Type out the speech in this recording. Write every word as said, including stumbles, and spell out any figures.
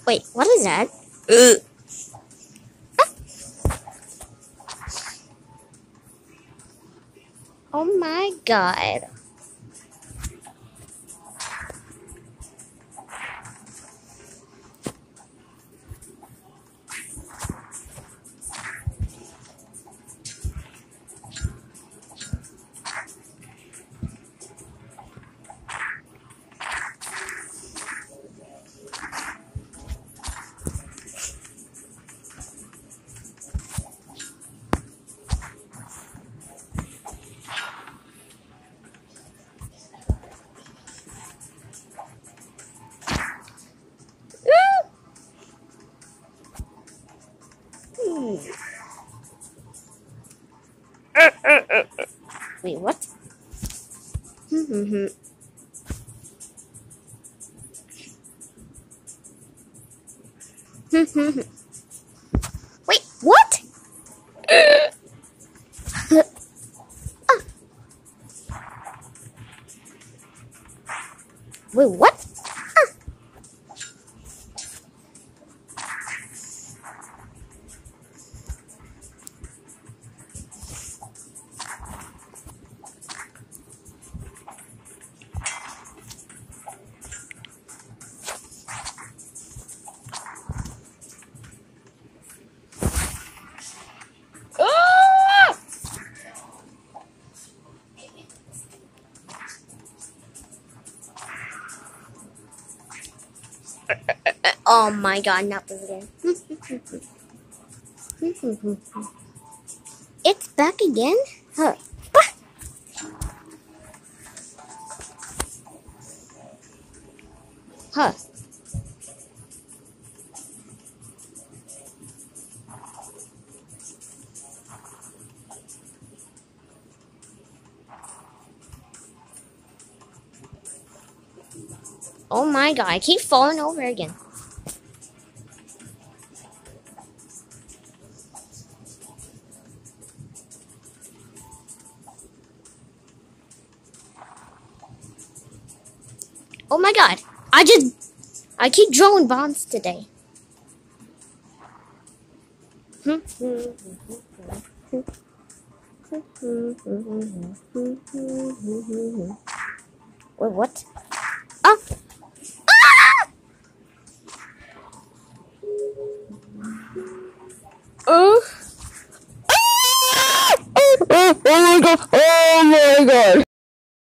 Wait, what is that? Ugh. Oh my god. Wait, what? Wait, what? Wait, what? Oh my god, not this again. It's back again? Huh. Huh. Oh my god, I keep falling over again. Oh my god, I just, I keep drawing bombs today. Wait, what? Oh,